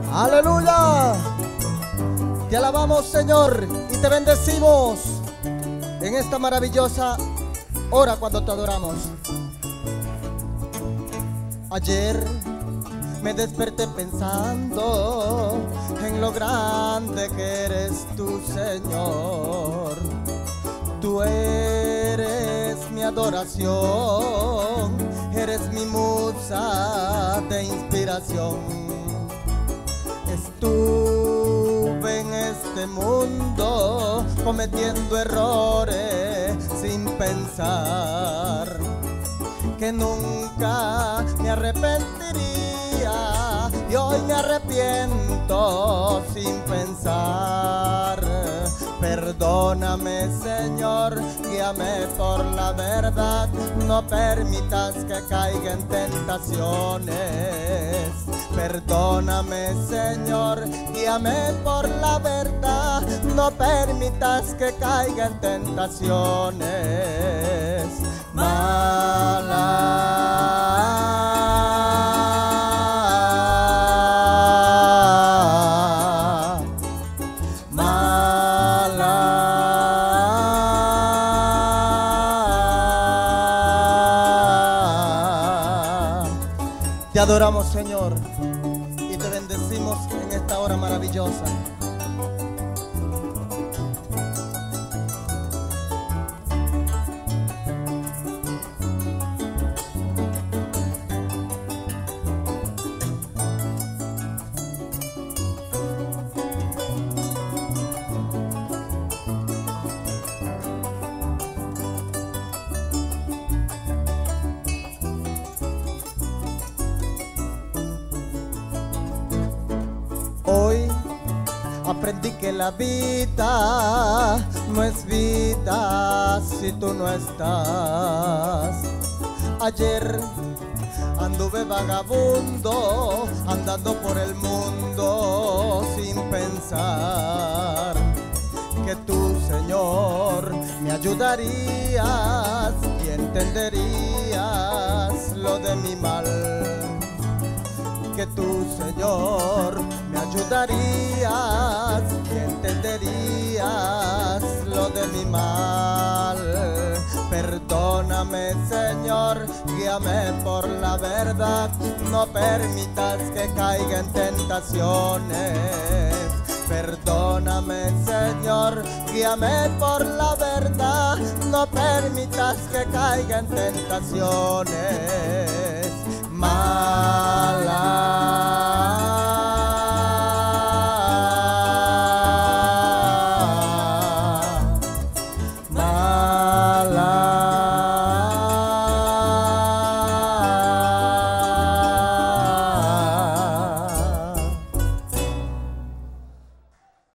Aleluya. Te alabamos, Señor, y te bendecimos en esta maravillosa hora cuando te adoramos. Ayer me desperté pensando en lo grande que eres tú, Señor. Tú eres mi adoración, eres mi musa de inspiración. Estuve en este mundo cometiendo errores sin pensar que nunca me arrepentiría, y hoy me arrepiento sin pensar. Perdóname, Señor, guíame por la verdad, no permitas que caiga en tentaciones. Perdóname, Señor, guíame por la verdad, no permitas que caiga en tentaciones. Te adoramos, Señor, y te bendecimos en esta hora maravillosa. Hoy aprendí que la vida no es vida si tú no estás. Ayer anduve vagabundo, andando por el mundo sin pensar que tú, Señor, me ayudarías y entenderías lo de mi mal. Que tú, Señor, me ayudarías y entenderías lo de mi mal. Perdóname, Señor, guíame por la verdad, no permitas que caiga en tentaciones. Perdóname, Señor, guíame por la verdad, no permitas que caiga en tentaciones. Mala